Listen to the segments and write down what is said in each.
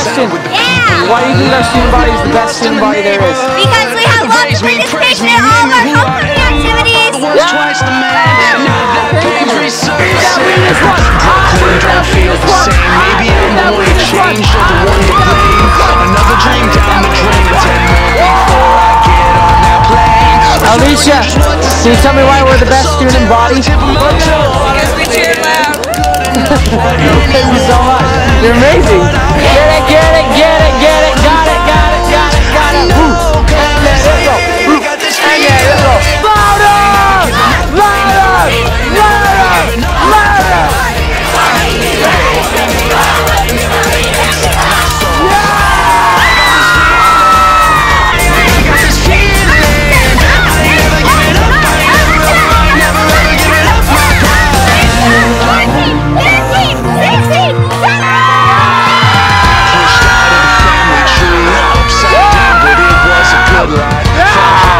question. Yeah. Why do you think our student body is the best student body there is? Because we have lots of participation in all of our homecoming activities. Twice the man, now that pain's resurfacing. Brooklyn don't feel the same. Maybe I'm the one to change, you're the one to blame. Another dream down the drain. 10 more before I get on that plane. Alicia, can you tell me why we're the best student body? Because we cheer loud. Thank you so much. You're amazing. Get it, get it, get it, get it. Got it, got it, got it, got it. Woo. And then let's go. Woo. And then let's go. Louder! Louder! Louder! Louder!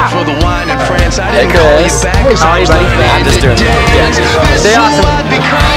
Hey Chris, how are you buddy? I'm just doing it. Yeah. Stay awesome.